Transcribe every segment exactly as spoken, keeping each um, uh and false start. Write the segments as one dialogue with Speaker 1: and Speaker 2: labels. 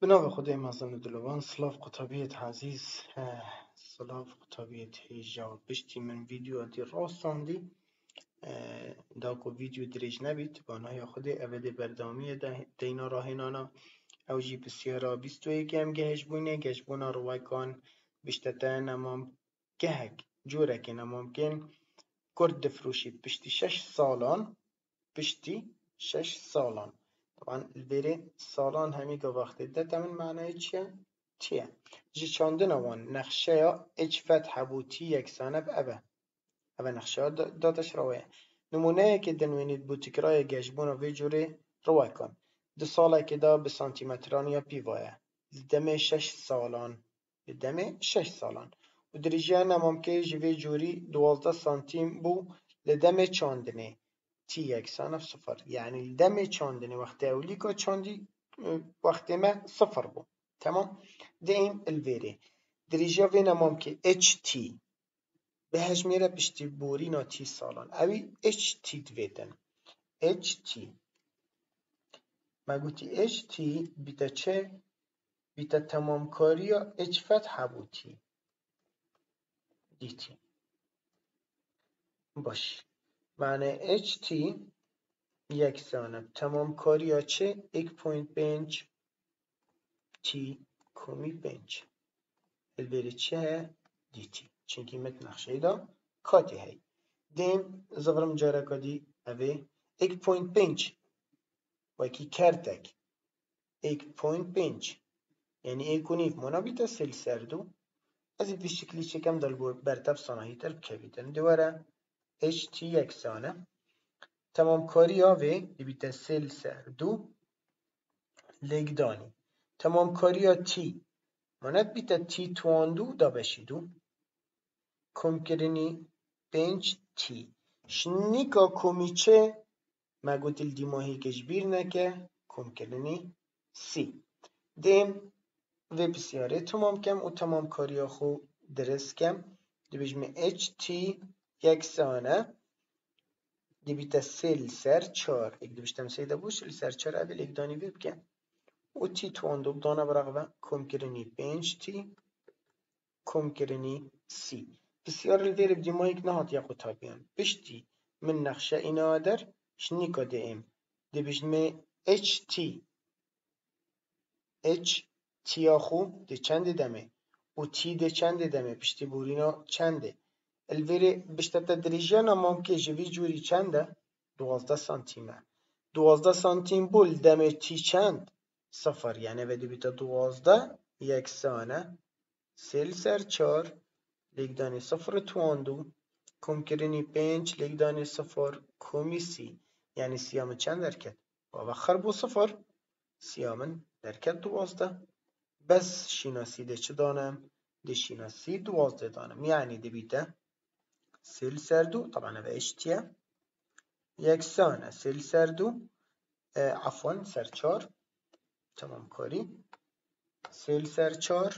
Speaker 1: بنام خدای مازن دلوان سلاف قطابیت عزیز سلاف قطابیت هیجا بشتی من ویدیو دی راستان دی داکو ویدیو دریج نبید بانای خود اوید بردامی دینا راهنانا او جی بسیارا بیستو یکم گهش بونه گهش بونا روی کان بشتتا نمام گهک جوره که نمام کن کرد دفروشی بشتی شش سالان بشتی شش سالان طبعا البری سالان همی که وقتی ده تمن معنی چیه؟ چیه؟ جی چاندن وان نقشه یا اچ فتح بوتی یکسانه به اوه اوه نقشه ها دادش رویه نمونه که دنوینید بو تکرای گشبون و جوری روی کن دو ساله که دا به سانتیمتران یا پیوایه دمه شش سالان دمه شش سالان و درجه نمام که جوی جوری دوازده سانتیم بو لدمه چاندنه تی یکسان صفر یعنی دم چاندنی وقتی اولی که چاندی وقتی ما صفر بو تمام دیم الویری درجه وی نمام که اچ تی به هجمیره پشتی بورینا تی سالان اوی اچ تی دویدن اچ تی ما گوتی اچ تی بیتا چه بیتا تمام کاری اچ فتح بوتی دیتی باش معنی اچ تی یکسانه تمام کاری ها چه یک پوینت پنج تی کمی پنج البری چه دیتی چنکی مت نقشه دا کاتی هی دیم زغرم جاره کدی اوه یک پوینت پنج وکی کرتک یک پوینت پنج یعنی یک و نیف منا بیتا سل سردو از این شکلی چکم دل برتب صناهی تر بکویدن دواره اچ تی یکسانه تمام کاری ها وی بیتا سل سردو لگدانی تمام کاری ها تی ماند بیتا تی تواندو دا بشیدو کم کرنی پنج تی شنیکا کمی چه ما گوتل دیماهی کشبیر نکه کم کرنی سی دیم و بسیاره تمام کم و تمام کاری خو درست کم دی بجمه اچ تی یکسانه دی بیتا سل سر چار اک دی بشتم سیده بو سل سر چار اویل اک دانی بی بکن و تی تواندو بدانه برقبه کم کرنی پنج تی کم کرنی سی بسیار الویر بدیما یک نهات یا قطابیان بشتی من نقشه اینا در شنی که دیم دی بجمه اچ تی اچ تی آخو دی چند دمه و تی دی چند دمه بشتی بورینا چنده الویر بشتتا دریجانا ممکن جوی جوری چنده دوازده سانتیمه دوازده سانتیم بول دمه تی چند صفر یعنی بدی بیتا دوازده یکسانه سل سر چار لگدانی صفر تواندو کم کرنی پنج لگدانی صفر کمی سی یعنی سیامن چند درکت و بخر بو صفر سیامن درکت دوازده بس شیناسی ده چه دانم ده شیناسی دوازده دانم یعنی ده بیتا سل سر دو طبعا به اشتیا یکسانه سل سر دو عفوا سر چار تمام کاری سل سر چار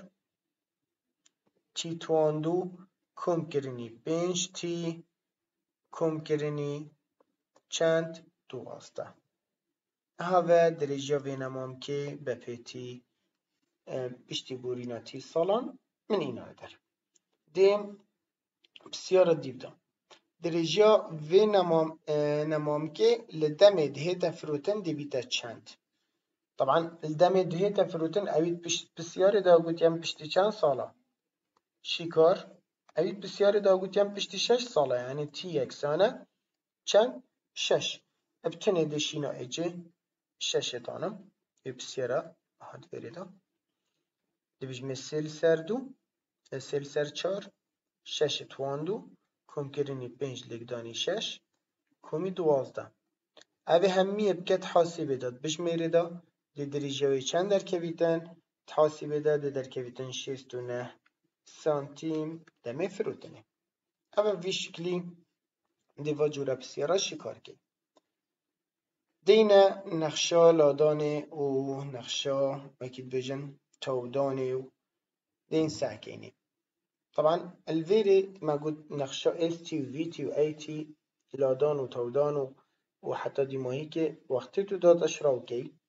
Speaker 1: تی تواندو کم کرنی پنج تی کم کرنی چند دوازده هاوه درجه وینمام که بپیتی بشتی بورینا تی سالان من اینا در دیم بسیار دیبدم درجه وینمام نمام که لدم دهه تفروتن دی بیتا چند طبعا لدم دهه تفروتن اوید بسیار دا گوتیم بشتی چند ساله شکار اوید بسیار دا گوتیم بشتی شش ساله یعنی تی یکسانه چند شش ابتنه دشینا اجه شش دانم بسیاره هاد بریده دی بجمه سل سر دو سل سر چار شش تواندو کم کرنی پنج لگدانی شش کمی دوازده اوه همیه بکت حاسبه داد بجمیره دا دی دریجه چند در کویتن حاسبه داد در کویتن شست و نه سانتیم دمه فروتنه اوه وی شکلی دی و جوره بسیاره شکار که دینه نقشه لادانه و نقشه وکید بجن تودانه و دین ساكيني طبعا الفيري ما قلت نقشة اس تي و في تي و اي تي لادان و تودان و وحتى دي ما هيك وقتي تو دات اشراوكي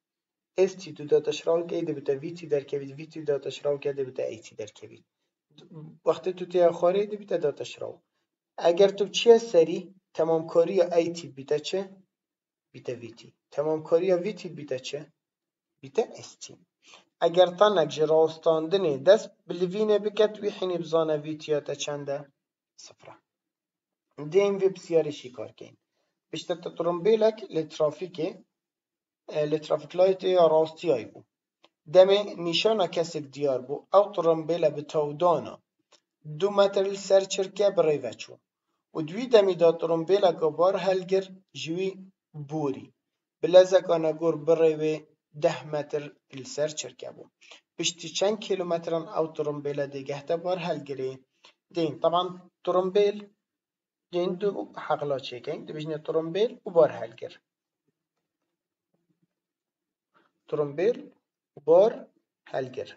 Speaker 1: اس تی تو داتا شراو که دبیتا وی تی درکبید وی تی داتا شراو که دبیتا ای تی درکبید وقتی تو تی آخاره دبیتا داتا شراو اگر تو چیه سری تمام کاری ای تی بیتا چه بیتا وی تی تمام کاری وی تی بیتا چه بیتا اس تی اگر تنک جراستاندنی دست بلوینه بکت وی حینی بزانه وی تیاتا چنده صفره دیم وی بسیاری شکار کن بشتر تطرمبیلک لترافیکی لترافیک لایت یا راستی های بو دمه نشانه کسک دیار بو او ترمبیله به تودانا دو متر سر چرکه برای وچو و دوی دمی دا ترمبیله که بار هلگر جوی بوری بلزکانه گور برای ده متر سر چرکه بو بشتی چند کیلومتران او ترمبیله دیگه تا بار هلگری دین طبعا ترمبیل دین دو حقلا چیکن دبیجنه ترمبیل و بار هلگر ترمبیل و بار هلگر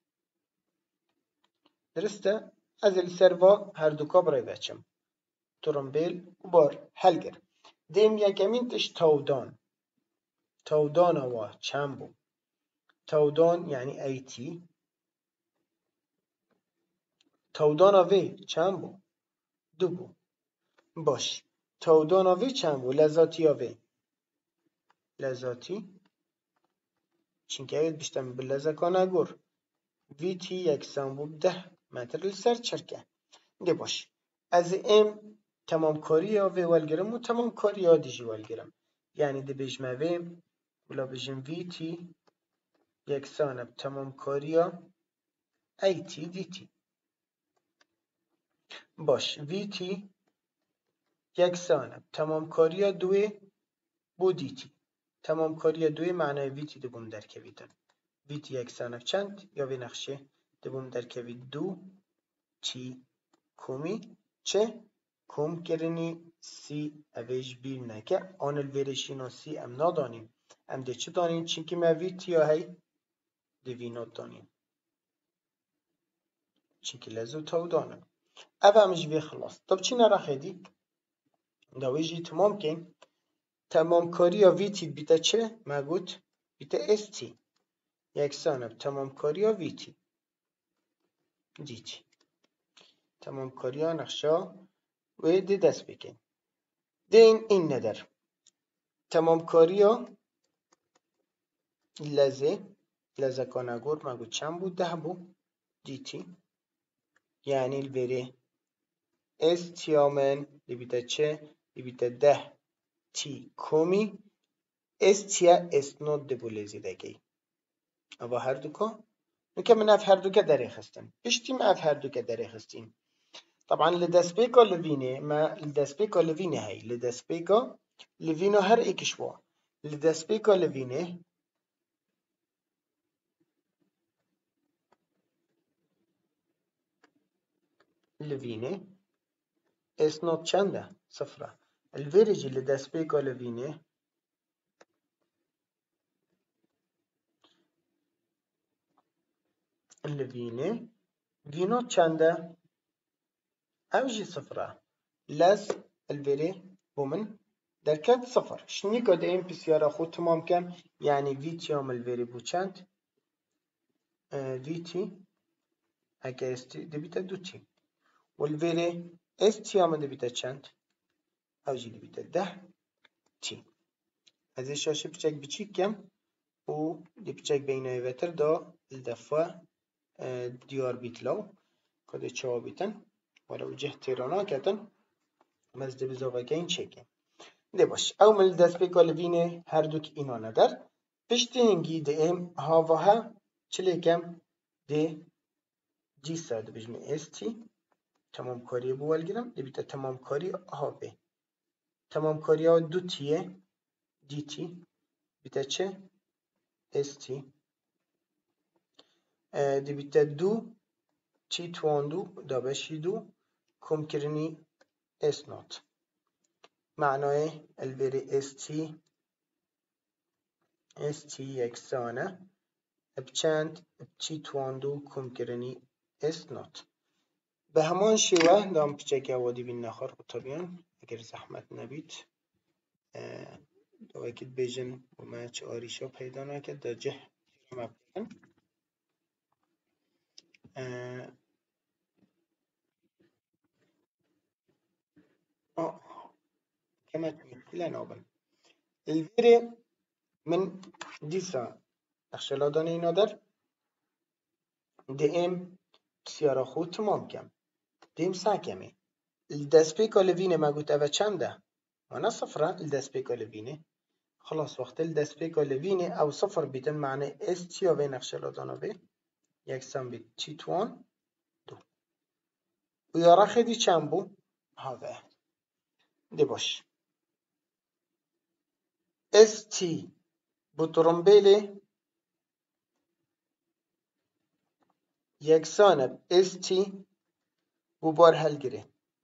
Speaker 1: درسته از السروا هر دو برای بچم ترمبیل و بار هلگر دیم یکمین تش تودان تودان و چند بو تودان یعنی ایتی تودان وی چند بو دو بو باش تودان وی چند بو لذاتی وی لذاتی چینکه اید بیشتم بلزکانه گر وی تی یکسان بو ده متر سر چرکه ده باش از ام تمام کاری ها وی والگرم و تمام کاری ها دیجی والگرم یعنی ده بجمه وی بلا بجم وی تی یکسان اب تمام کاری ها ای تی دی تی باش وی تی یکسان اب تمام کاری ها دوی بو دی تی تمام کاری ها دوی معنی وی تی ده بوم در کویدن وی تی یکسان اب چند یا وی نقشه ده بوم در کوید دو تی کومی چه کوم کرنی سی اویج بیل نکه آن الویرشینا سی ام نادانیم ام ده چه دانیم چینکه ما وی تی یا هی ده وی ناد دانیم چینکه لزو تاو دانم او همش وی خلاص طب چی نرخه دی داویجی تمام کن تمام کاری یا وی تی بیتا چه ما گوت بیتا اس تی یکسان اب تمام کاری یا وی تی دی تی تمام کاری ها نقشه و ده دست بکن دین این ندر تمام کاری ها لزه لزه کانگور مگو چند بود ده بو دی تی یعنی الوری اس تیامن لیبیتا چه لیبیتا ده تی کومی اس تیا اس نوت دبو لزی دگی اما هر دو که نکه من اف هر دو که داره خستن بشتیم اف هر دو که داره خستیم طبعا لدست بيكا لفيني ما لدست بيكا لفيني هاي لدست بيكا لفينو هر ايكشوا لدست بيكا لفيني لفيني اس نوت چنده صفرة الفيريجي لدست بيكا لفيني لفيني فينو چنده اوجي صفرة لز الفيري بومن در كد صفر شنی که ده این بسیار خود تمام کم یعنی وی تی هم الوری بو چند وی تی اگه استی ده بیتا دو تی و الوری اس تی هم ده بیتا چند اوجی ده بیتا ده تی از شاشه بچک بچیک کم و ده بچک بینای وتر دا الدفع دیار بیت لو که ده چوا بیتن ولو جه تیرانا کتن مزده بزاوه گین چکن ده باش او مل دست بکا لوینه هر دوک اینا ندر پشتی هنگی ده ام هاوه ها چلی کم ده جیسا ده بجمه استی تمام کاری بوال گرم ده بیتا تمام کاری هاوه تمام کاری ها دو تیه دی تی بیتا چه استی ده بیتا دو تی تواندو دا بشی دو کم کرنی اس نوت معنای الوری استی استی یکسانه بچند بچی تواندو کم کرنی اس نوت به همان شیوه دام پیچک وادی بین نخار و طبیان اگر زحمت نبید دو اکید بیجن و ما چه آریشا پیدا نکرد دا جه ما بکن آه كما تمثل نوبل الفيري من ديسا اخشلا داني نادر دي ام بسيارة خود تمام كم دي ام ساكمي الدسبيكا لفيني ما قلت اوه چنده وانا صفرة الدسبيكا لفيني خلاص وقت الدسبيكا لفيني او صفر بيتن معنى اس تي اوه نخشلا دانا بي يكسان بي تي توان دو ويارا خيدي چند بو هذا دي باش اس تي بو ترمبيلي یکسان ب اس تی بو بار هلگیره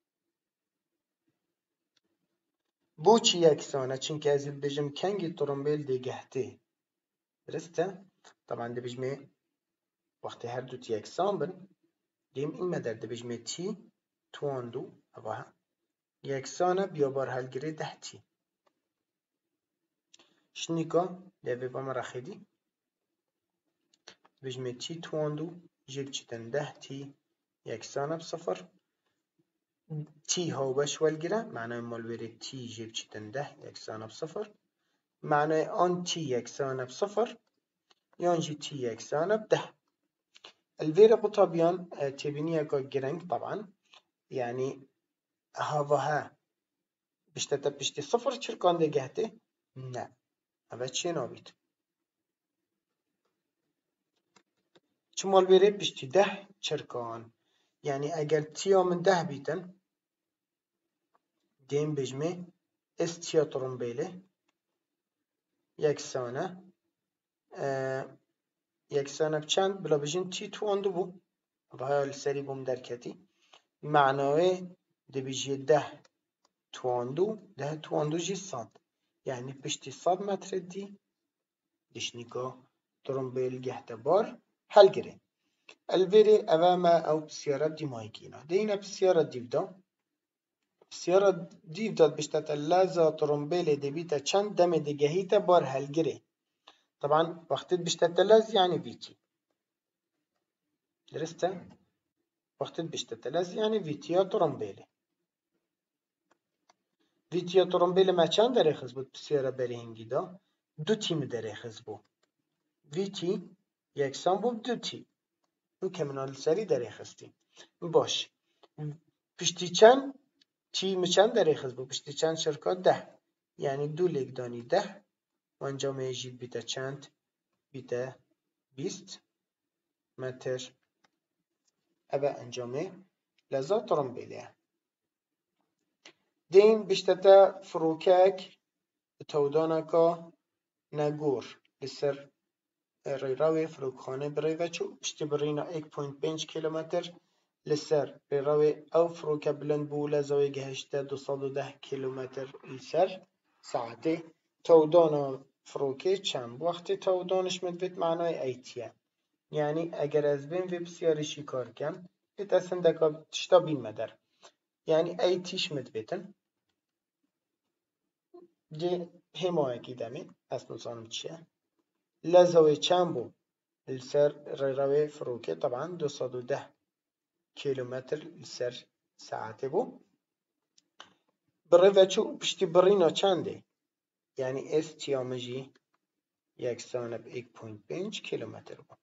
Speaker 1: بو چی یکسانه چونکه از بجم کنگی ترمبیل دیگهته درسته؟ طبعا ده بجمه وقتی هر دوت یکسان بن دیم این مدر ده بجمه تی توان دو اوه یکسانه بیا بار هلگیره ده تی شنیکا ده با مرخیدی بجمه تی توان دو جیب چیتن ده تی یکسانه بصفر تي هاو باش والجرا معناه مالويري تي جيب چتن ده يكسانه بصفر معناه ان تي يكسانه بصفر يانجي تي يكسانه بده الفيري قطابيان تبينيه كا جرنج طبعا يعني هاوها بشتت بشتي صفر شركان ده جهته لا هذا چه نابيت چه مالويري بشتي ده شركان يعني اگر تيا من ده بيتن دين بجمه استيا ترمبيله يكسانه اه يكسانه بچند بلا بجين تي توان دو بو و ها السری بوم درکتی معناه ده بيجي ده توان دو ده توان دو جي صد يعني بشتي صد متر دي دشنيكا ترمبيل جهت بار هل جري الفيري أمام أو بسيارة دي مايكينا دينا بسيارة ديفدا بسيارة ديفدا بشتت اللازة ترمبيل دي بيتا چند دم دي جهيتا بار هل جري طبعا وقت بشتت اللاز يعني فيتي درسته وقت بشتتلز يعني فيتيا ترمبيلي فيتيا ترمبيلي ما چند دريخز بود بسيارة بريهنگي دا دو تيم دريخز بو فيتي يكسان بو دو تي او كمنال سري دريخزتي باش پشتی چند تيم چند دريخز بو پشتی چند شركات ده يعني دو لگداني ده و انجام يجيد بيتا چند بيتا بيست متر ابا انجامه لذا ترمبيليه دين بشتتا فروكاك تودانكا نگور لسر ریراوی فروکخانه بری و چو پشتی برینا یک پوینت پنج کیلومتر لسر ریراوی او فروکه بلند بو لزاوی گهشته دوصد و ده کیلومتر لسر ساعته تودانا فروکه چند وقتی تودانش مدوید معنای ایتیه یعنی اگر از بین وی بسیارشی کار کم ایت اصلا دکا تشتا بین مدر یعنی ایتیش مدویدن دي همه اکی دمی از نظام چیه لزاوی چند بو لسر ریراوی فروکه طبعا دوصد و ده کیلومتر لسر ساعته بو بری چو پشتی برینا چنده یعنی اس تیامجی یکسان ب یک پوینت پنج کیلومتر بو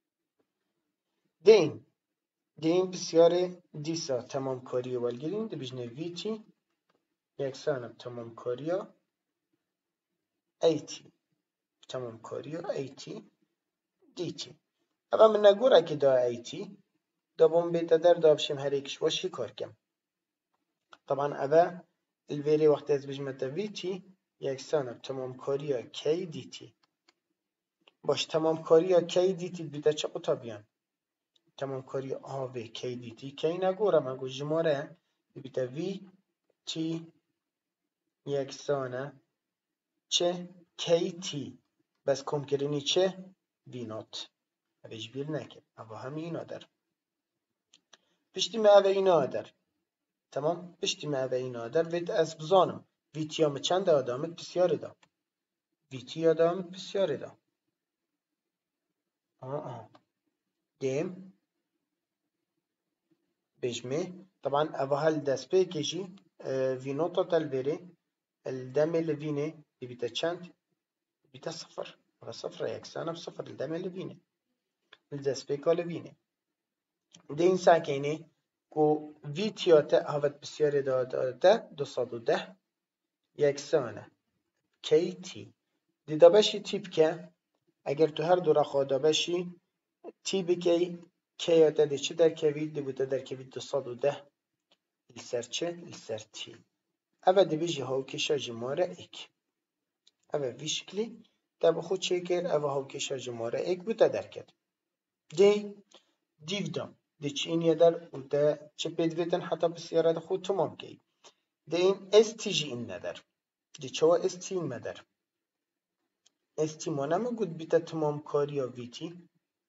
Speaker 1: دین دین بسیار دیسا تمام کاری والگیرین دی بجنه ویتی یکسان ب تمام کاری ایتی تمام کاریا ایتی دیتی اما من نگور اگه دا ایتی دا بوم بیتا در دابشیم هر ایکش واشی کار کم طبعا اما الویری وقتی از بجمت ویتی یکسان ب تمام کاریا کی دیتی باش تمام کاریا کی دیتی بیتا چه قطابیان تمام کاریا آوه کی دیتی کی نگورم اگو جماره بیتا وی تی یکسانه چه کی تی بس کم کردنی چه وینات اوش بیر نکن اوه همه اینا در پشتی ما اوه اینا در تمام پشتی ما اوه اینا در وید از بزانم ویتیام چند آدامت بسیار دا ویتی یادم بسیاری دا آه آه دیم بجمه طبعا اوها الدست بيكيجي في نقطة الفيري الدم اللي فيني بيتا چند بيتا صفر صفر يكسانة بصفر الدم اللي فيني الدست بيكا اللي فيني دين ساكيني كو فيتيوتا هفت بسياري دا دا دا دو صد و ده يكسانة كي تي دي دا باشي تيب كا اگر تو هر دو رخوا دا باشي تي بكي كياتا دي چه در كويد دي بوتا در كويد دو صد و ده السر چه السر تي اوه دي بيجي هاو كيشا جمارة ايك اوه في شكلي تابا خود چه كر اوه هاو كيشا جمارة ايك بوتا در كد دي ديف دا دي چه این يدر و دا چه بيدويتن حتى بسيارة دا خود تمام كي دي این اس تي جي این ندر دي چوا اس تي این مدر اس تي ما نمه گود بيتا تمام كاريا في تي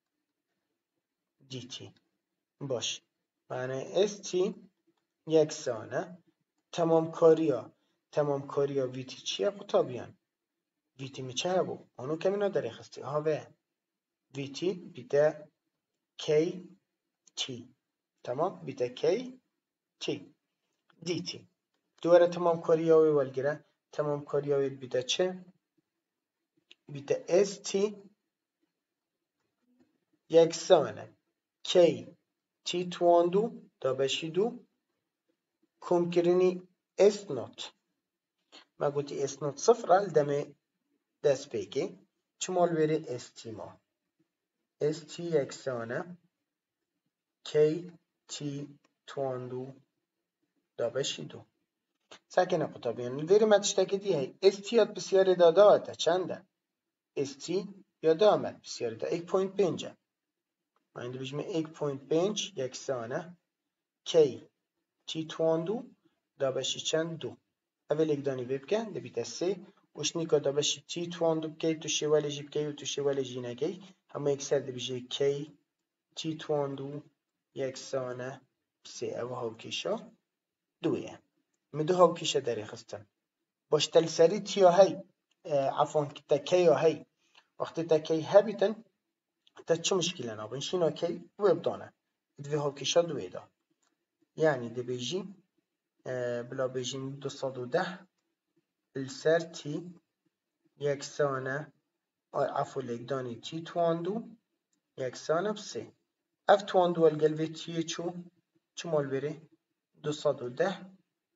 Speaker 1: دي تي باش معنی اس تي یکسانه تمام کاریا تمام کاریا ویتی چیه قطابیان ویتی می چه بو اونو کمی نداره خستی هاوه ویتی بیده کی تی تمام بیده کی تی دی تی دواره تمام کاریاوی والگیره تمام کاریاوی بیده چه بیده اس تی یکسانه کی تی تواندو دا بشیدو کم کرنی اس نوت ما قلتي اس نوت صفر الدم دست بيكي شمال بيري اس تي ما اس تي يكسانه كي تي تواندو دا بشيدو ساكنة قطابيان الفيري ما تشتكي دي هي اس تي ياد بسياري دا داتا چنده اس تي ياد آمد بسياري دا ايك پوينت بينجا ما عندي بجمع ايك پوينت بينج يكسانه كي تي تواندو دا بشي چند دو اول ایک دانی ببکن دبیت سه وشنی که دا بشی تی تواندو بکی تو شوالی جی بکی و تو شوالی جی نگی همه یک سر دبیجه کی تی تواندو یک سانه سه او هاو کشا دویه مدو هاو کشا داری خستن باش تل سری تیا هی عفوا تا کی هی وقتی تا کی هبیتن تا چه مشکله نابن شینا کی ویبدانه دوی هاو کشا دوی دا یعنی دبیجی بلا بيجين دو صد و ده السر تي يكسانة عفو لقداني تي تواندو يكسانة بسي اف تواندو القلبي تي چو چو مال بره دو صد و ده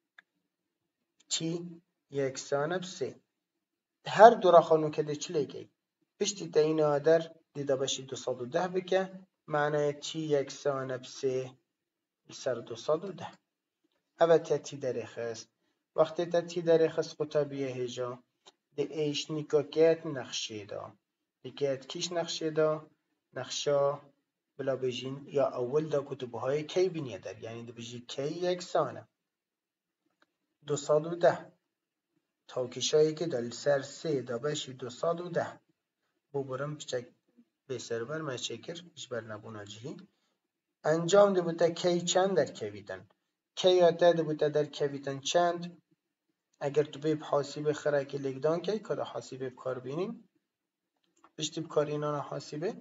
Speaker 1: تي يكسانة بسي هر دو رخانو كده چليكي بشتي تاين در ديدا باشي دو صد و ده بكه معنى تي يكسانة بسي السر دو صد و ده اوه تتی داره خست وقتی تتی داره خست قطابیه هجا ده ایش نیکاکیت نقشه دا دیکیت کیش نقشه دا نقشه بلا بجین یا اول دا کتبه های کی بینیه در یعنی ده بجی کی یک سانه دو صد و ده تاکیشایی که دل سر سه دا بشی دو صد و ده بو برم بچک به سرور ما چکر بیش بر نبونا جهی انجام ده بوده کی چند در کویدن کی آتا ده بوده در کویدن چند اگر تو بیب حاسیب خرکی لگدان کی که ده حاسیب بکار بینیم بشتی بکار اینان حاسیبه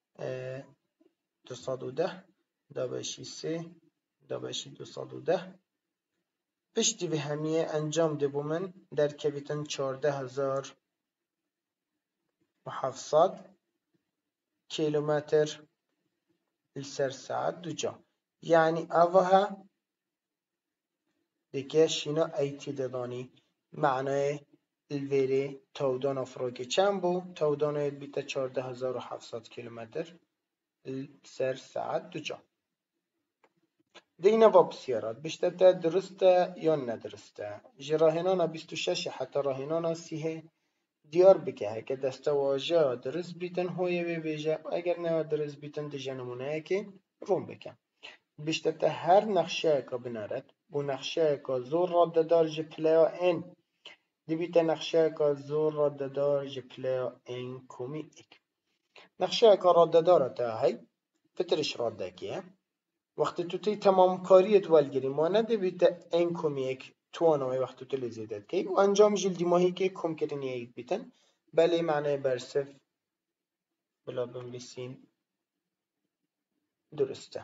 Speaker 1: دو صد و ده دا بشی سه دا بشی دو صد و ده بشتی به همیه انجام ده بومن در کویدن چارده هزار و هفتصد کیلومتر السر ساعت دو جا یعنی اوها دیگه شینا ایتی دادانی معنای الویری تودان افراکی چند بو تودان بیتا چارده هزار و هفتصد کیلومتر سر ساعت دو جا دینا و بسیارات بیشتر درسته یا ندرسته جراهنانا بیست و شش حتی راهنانا سیه دیار بکه که دسته واجه درست بیتن هویه بی بیجه اگر نه درست بیتن دی جنمونه که روم بکن بیشتر هر نقشه که بنارد بو نقشه که زور را دار جپلیا این دی بیت نقشه که زور را دار جپلیا این کومی ایک نقشه که را داره تا هی فترش را دکیه وقتی تو تی تمام کاریت والگیری ما نده بیت این کومی ایک توانای وقتی تو لزیدت که و انجام جلدی ماهی که کم کردنی ایک بیتن بله معنای برسف بلا بنویسین درسته.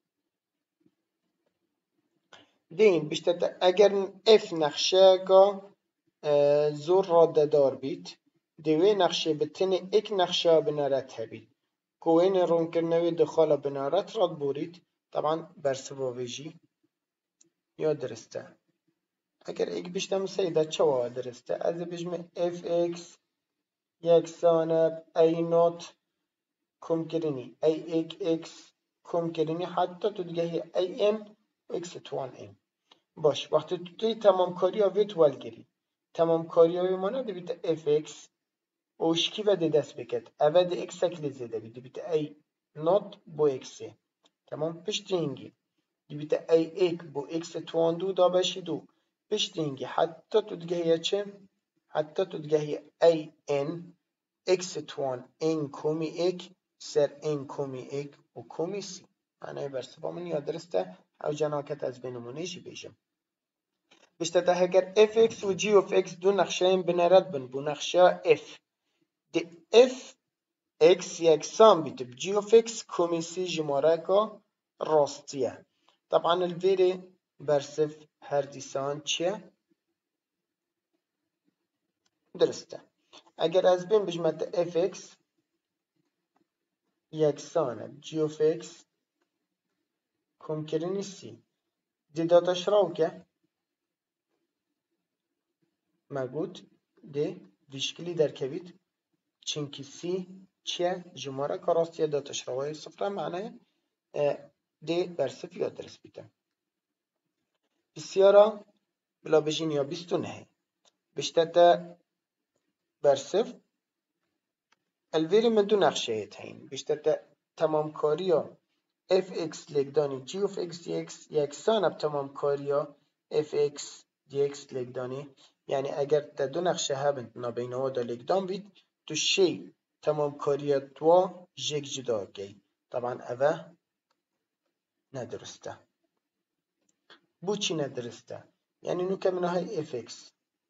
Speaker 1: دین بیشتر اگر اف نقشه گا زور را دار بید دوی نقشه بتن ایک نقشه بنارت هبید کوین رون کرنوی دخال بنارت راد بورید طبعا برسف ویجی یا درسته. اگر ایک بیشتر سیده چوا درسته از بجمع اف اکس یکسان ای نوت کم کرنی ای ایک اکس کم کرنی حتی تو دیگه ای ان اکس توان ان باش وقتی تو توی تمام کاری ها ویت والگیری تمام کاری های مانه دی بیت اف اکس اوشکی و دی دست بکد اوه دی اکس اکلی زیده بی دی بیت ای نوت بو اکسی تمام پشت اینگی دی بیت ای ایک بو اکس توان دو دا باشی دو پشت اینگی حتی تو دیگه چه حتی تو دیگه ای ان اکس توان این کومی ایک سر این کومی ایک و کومی سی معنی برسفا من یاد درسته او جناکت از بینمونه جی بیشم بیشتر اگر اف اکس و جی اف اکس دو نقشه این بنرد بن بو نقشه اف دی اف اکس یکسان بیتب جی اف اکس کومی سی جماره که راستیه طبعا الویری برسف هر دیسان چیه درسته. اگر از بین بجمت اف اکس یکسان جی اف اکس کم کرنی سی دی داتاش راو که مگود دی ویشکلی در کبید چنکی سی چیه جماره که راستیه داتاش راوی صفره معنی دی برسف یا درست بیتم بسیارا بلا بجین یا بیستو نهی بشتت برسف الویری من دو نقشه هین بشتت تمام کاریا اف اکس لگدانی جی اف اکس دی اکس یکسان اب تمام کاریا اف اکس دی اکس لگدانی یعنی اگر تا دو نقشه هبند نابینه دا لگدان بید تو شی تمام کاریا دوا جگ جدا گی طبعا اوه ندرسته بو چی ندرسته یعنی نو که منو های اف اکس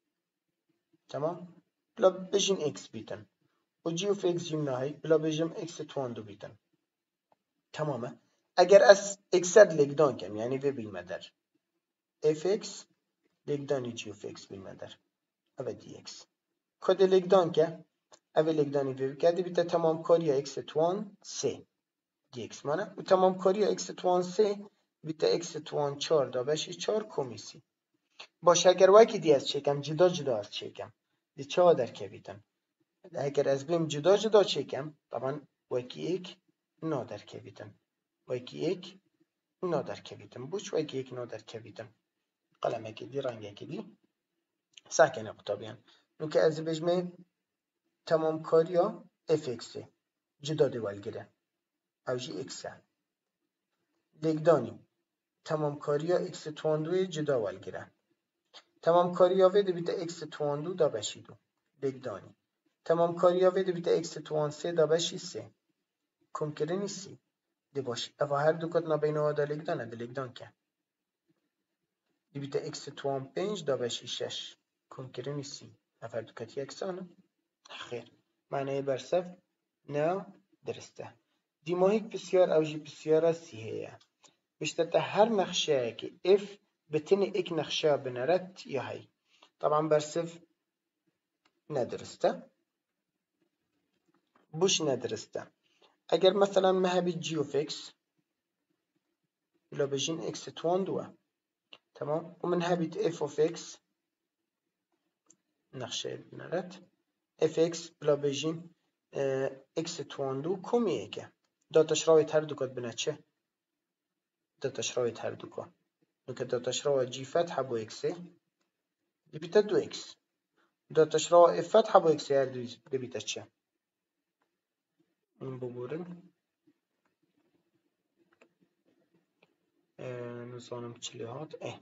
Speaker 1: تمام بلا بجین اکس بیتن و جی اف اکس جی منو های بلا بجیم اکس توان دو بیتن تمامه اگر از اکسد لگدان کم یعنی وی بیلمدر اف اکس لگدانی جی اف اکس بیلمدر اوه دی اکس کد لگدان که اوه لگدانی وی بکرده بیتا تمام کاری اکس توان سه دی اکس مانه و تمام کاری اکس توان سه بیتا اکس توان چار دا بشی چار کمیسی باشه اگر وکی دی از چکم جدا جدا از چکم دی چه در که بیتن اگر از بیم جدا جدا چکم طبعا وکی ایک نادر که بیتن وکی ایک نادر که بیتن بوش وکی ایک نادر که بیتن قلمه که دی رنگه که دی ساکنه قطابیان نو که از بجمه تمام کاریا اف اکسه جدا دیوال گیره او جی اکسه لگدانی تمام کاریا اکس تواندوی جدا وال گیره تمام کاریا ویده بیتا اکس توان دو دا بشی دو لگدانی تمام کاریا ویده بیتا اکس توان سه دا بشی سه کم کرنی سی دی باش اوه هر دو کت نبینه ها دا لگدانه دا لگدان که دی بیتا اکس توان پنج دا بشی شش کم کرنی سی اوه هر دو کت یکسانه خیر معنی برسف نه درسته دیماهیک بسیار اوجی بسیار سیهه بشتت هر نقشه که اف بتنی ایک نقشه بنرد یا هی طبعا برسف ندرسته بوش ندرسته اگر مثلا مهبی جی اوف اکس بلا بجین اکس توان دوه تمام ومن هبیت اف اوف اکس نقشه بنرد اف اکس بلا بجین اکس توان دو کمیه که داتاش راوی هر دو کد بنا چه داتاش راوی هر دو کد نو که داتاش راوی جی فتح بو اکسه دی بیتا دو اکس داتاش راوی اف فتح بو اکسه هر دوی دی بیتا چه این ببورن نظام چلیهات اه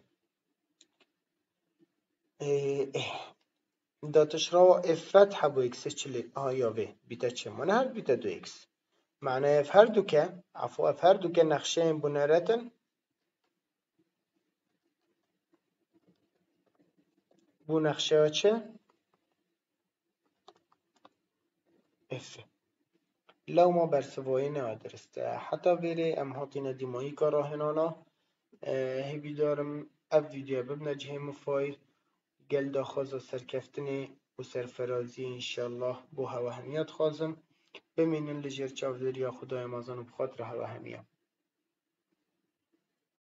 Speaker 1: اه اه داتاش راوی اف فتح بو اکسه چلی آیا وی بیتا چه من هر بیتا دو اکس معنی اف هر دو که عفو اف هر دو که نقشه این بنارتن بو نقشه ها چه درسته لو ما برسوایی نه درسته حتی ویره ام هاتینا دیمایی کارا هنانا هیوی دارم اف ویدیو ببنه جه مفایر گل دا خوازا سرکفتنی و سرفرازی انشالله بو هوا همیت خوازم بمینن لجر چاودریا خدای مازن و بخاطر هوا همیم